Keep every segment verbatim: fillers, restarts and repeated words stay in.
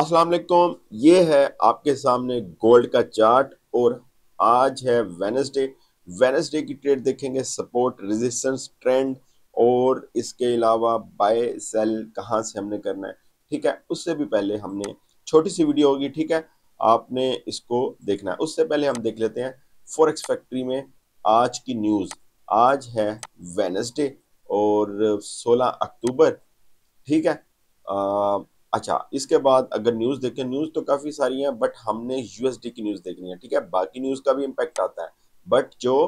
अस्सलाम वालेकुम। ये है आपके सामने गोल्ड का चार्ट और आज है वेनसडे। वेनसडे की ट्रेड देखेंगे, सपोर्ट, रेजिस्टेंस, ट्रेंड और इसके अलावा बाय सेल कहाँ से हमने करना है। ठीक है, उससे भी पहले हमने छोटी सी वीडियो होगी, ठीक है, आपने इसको देखना है। उससे पहले हम देख लेते हैं फॉरेक्स फैक्ट्री में आज की न्यूज़। आज है वेनसडे और सोलह अक्टूबर, ठीक है। अ, अच्छा, इसके बाद अगर न्यूज़ देखें, न्यूज़ तो काफ़ी सारी हैं बट हमने यूएसडी की न्यूज़ देखनी है, ठीक है। बाकी न्यूज़ का भी इम्पैक्ट आता है बट जो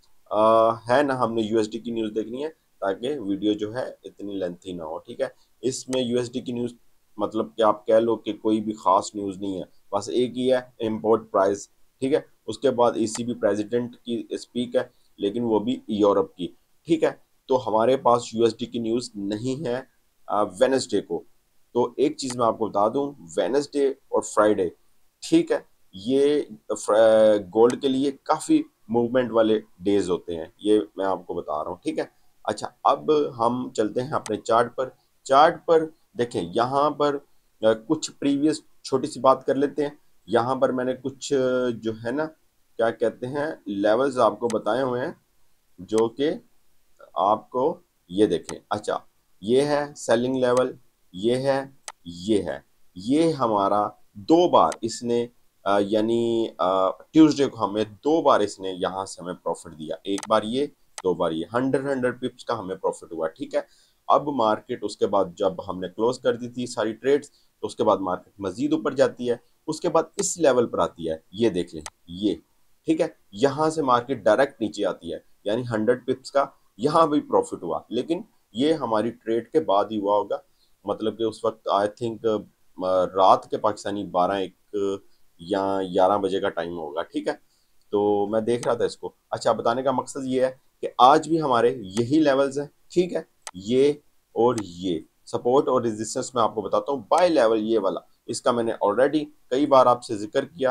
अ, है ना, हमने यूएसडी की न्यूज़ देखनी है ताकि वीडियो जो है इतनी लेंथी ना हो, ठीक है। इसमें यूएसडी की न्यूज़ मतलब कि आप कह लो कि कोई भी खास न्यूज़ नहीं है, बस एक ही है, इम्पोर्ट प्राइस, ठीक है। उसके बाद ईसीबी प्रेसिडेंट की स्पीक है, लेकिन वो भी यूरोप की, ठीक है। तो हमारे पास यूएसडी की न्यूज़ नहीं है वेनसडे को। तो एक चीज़ मैं आपको बता दूं, वेनसडे और फ्राइडे, ठीक है, ये गोल्ड के लिए काफ़ी मूवमेंट वाले डेज होते हैं, ये मैं आपको बता रहा हूँ, ठीक है। अच्छा, अब हम चलते हैं अपने चार्ट पर। चार्ट पर देखें, यहाँ पर अ, कुछ प्रीवियस छोटी सी बात कर लेते हैं। यहाँ पर मैंने कुछ अ, जो है ना, क्या कहते हैं, लेवल्स आपको बताए हुए हैं जो कि आपको ये देखें। अच्छा, ये है सेलिंग लेवल, ये है, ये है, ये हमारा दो बार इसने अ, यानी ट्यूसडे को हमें दो बार इसने यहाँ से हमें प्रॉफिट दिया, एक बार ये, दो बार ये, हंड्रेड हंड्रेड पिप्स का हमें प्रॉफिट हुआ, ठीक है। अब मार्केट उसके बाद जब हमने क्लोज कर दी थी सारी ट्रेड्स, तो उसके बाद मार्केट मजीद ऊपर जाती है, उसके बाद इस लेवल पर आती है, ये देख लें, ये, ठीक है। यहाँ से मार्केट डायरेक्ट नीचे आती है, यानी हंड्रेड पिप्स का यहाँ भी प्रॉफिट हुआ, लेकिन ये हमारी ट्रेड के बाद ही हुआ होगा। मतलब कि उस वक्त आई थिंक रात के पाकिस्तानी बारह एक या ग्यारह बजे का टाइम होगा, ठीक है। तो मैं देख रहा था इसको। अच्छा, बताने का मकसद ये है कि आज भी हमारे यही लेवल्स हैं, ठीक है, ये और ये सपोर्ट और रेजिस्टेंस। मैं आपको बताता हूँ बाय लेवल, ये वाला, इसका मैंने ऑलरेडी कई बार आपसे जिक्र किया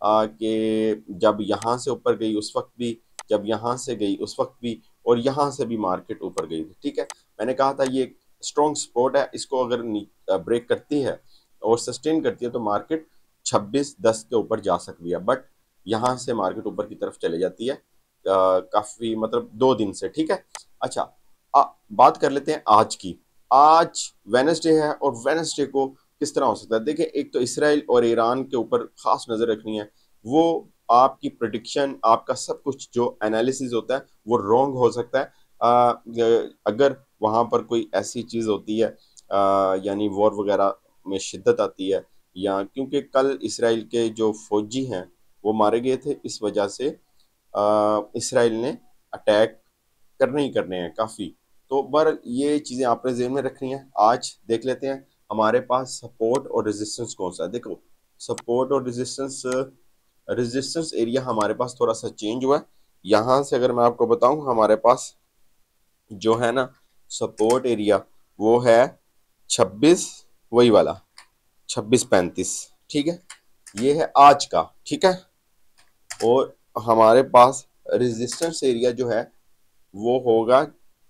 कि जब यहाँ से ऊपर गई उस वक्त भी, जब यहाँ से गई उस वक्त भी, और यहाँ से भी मार्केट ऊपर गई थी, ठीक है। मैंने कहा था ये एक स्ट्रॉन्ग सपोर्ट है, इसको अगर ब्रेक करती है और सस्टेन करती है तो मार्केट छब्बीस दस के ऊपर जा सकती है, बट यहाँ से मार्केट ऊपर की तरफ चले जाती है काफ़ी, मतलब दो दिन से, ठीक है। अच्छा, आ, बात कर लेते हैं आज की। आज वेनसडे है और वेनसडे को किस तरह हो सकता है। देखिए, एक तो इसराइल और ईरान के ऊपर खास नज़र रखनी है। वो आपकी प्रिडिक्शन, आपका सब कुछ जो एनालिसिस होता है वो रॉन्ग हो सकता है। आ, अगर वहाँ पर कोई ऐसी चीज़ होती है, आ, यानी वॉर वगैरह में शिद्दत आती है, या क्योंकि कल इसराइल के जो फौजी हैं वो मारे गए थे, इस वजह से आ, इसराइल ने अटैक करने ही करने हैं काफ़ी। तो बर ये चीज़ें आपने जेहन में रखनी है। आज देख लेते हैं हमारे पास सपोर्ट और रेजिस्टेंस कौन सा है। देखो, सपोर्ट और रेजिस्टेंस, रेजिस्टेंस एरिया हमारे पास थोड़ा सा चेंज हुआ है। यहाँ से अगर मैं आपको बताऊं, हमारे पास जो है ना सपोर्ट एरिया, वो है छब्बीस, वही वाला छब्बीस पैंतीस, ठीक है, ये है आज का, ठीक है। और हमारे पास रेजिस्टेंस एरिया जो है वो होगा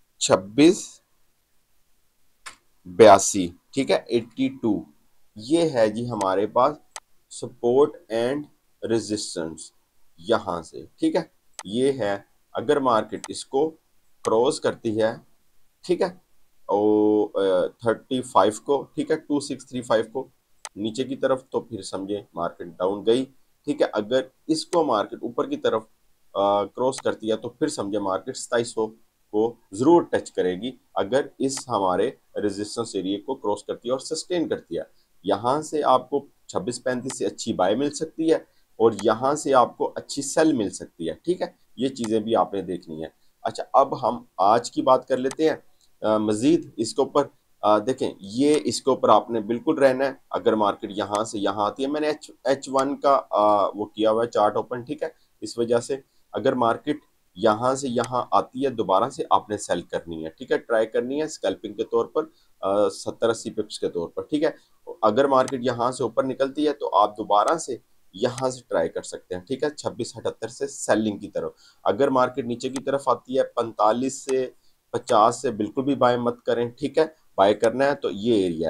छब्बीस बयासी, ठीक है, एट्टी टू। ये है जी हमारे पास सपोर्ट एंड रेजिस्टेंस यहाँ से, ठीक है, ये है। अगर मार्केट इसको क्रॉस करती है, ठीक है, और थर्टी फाइव को, ठीक है, टू सिक्स थ्री फाइव को नीचे की तरफ, तो फिर समझे मार्केट डाउन गई, ठीक है। अगर इसको मार्केट ऊपर की तरफ क्रॉस करती है तो फिर समझे मार्केट सताईस सौ को जरूर टच करेगी, अगर इस हमारे रेजिस्टेंस एरिया को क्रॉस करती है और सस्टेन करती है। यहाँ से आपको छब्बीस पैंतीस से अच्छी बाय मिल सकती है और यहाँ से आपको अच्छी सेल मिल सकती है, ठीक है। ये चीज़ें भी आपने देखनी है। अच्छा, अब हम आज की बात कर लेते हैं मजीद इसके ऊपर। देखें, ये इसके ऊपर आपने बिल्कुल रहना है। अगर मार्केट यहाँ से यहाँ आती है, मैंने एच एच वन का आ, वो किया हुआ है चार्ट ओपन, ठीक है। इस वजह से अगर मार्केट यहाँ से यहाँ आती है दोबारा से, आपने सेल करनी है, ठीक है, ट्राई करनी है स्कैल्पिंग के तौर पर, सत्तर अस्सी पिप्स के तौर पर, ठीक है। अगर मार्केट यहाँ से ऊपर निकलती है तो आप दोबारा से यहाँ से ट्राई कर सकते हैं, ठीक है, छब्बीस अठहत्तर से सेलिंग की तरफ। अगर मार्केट नीचे की तरफ आती है पैंतालीस से पचास से बिल्कुल भी बाय मत करें, ठीक है। बाय करना है तो ये एरिया है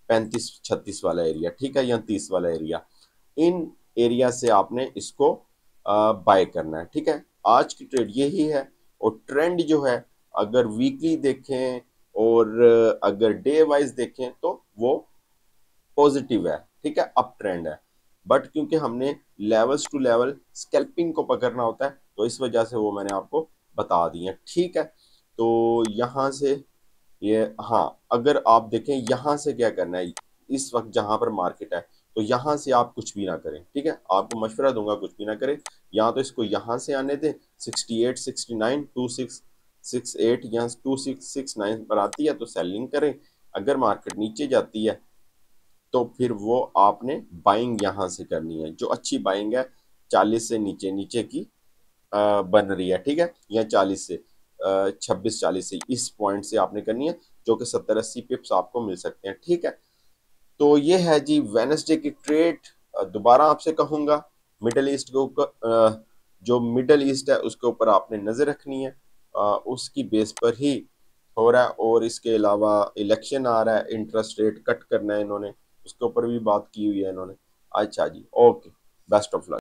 पैंतीस छत्तीस वाला एरिया, ठीक है, या तीस वाला एरिया, इन एरिया से आपने इसको बाय करना है, ठीक है। आज की ट्रेड यही है। और ट्रेंड जो है अगर वीकली देखें और अगर डे वाइज देखें तो वो पॉजिटिव है, ठीक है, अप ट्रेंड है। बट क्योंकि हमने लेवल्स टू लेवल स्कैल्पिंग को पकड़ना होता है तो इस वजह से वो मैंने आपको बता दी है, ठीक है। तो यहाँ से ये, हाँ, अगर आप देखें यहाँ से क्या करना है इस वक्त जहां पर मार्केट है, तो यहाँ से आप कुछ भी ना करें, ठीक है, आपको मशवरा दूंगा कुछ भी ना करें। या तो इसको यहाँ से आने दें sixty eight sixty nine two six six eight या टू सिक्स सिक्स नाइन पर आती है तो सेलिंग करें। अगर मार्केट नीचे जाती है तो फिर वो आपने बाइंग यहाँ से करनी है, जो अच्छी बाइंग है चालीस से नीचे नीचे की आ, बन रही है, ठीक है, या चालीस से छब्बीस चालीस से इस पॉइंट से आपने करनी है, जो कि सत्तर अस्सी पिप्स आपको मिल सकते हैं, ठीक है। तो ये है जी वेडनेसडे की ट्रेड। दोबारा आपसे कहूंगा मिडल ईस्ट के ऊपर, जो मिडल ईस्ट है उसके ऊपर आपने नजर रखनी है, आ, उसकी बेस पर ही हो रहा है। और इसके अलावा इलेक्शन आ रहा है, इंटरेस्ट रेट कट करना है इन्होंने, उसके ऊपर भी बात की हुई है इन्होंने। अच्छा जी, ओके, बेस्ट ऑफ लक।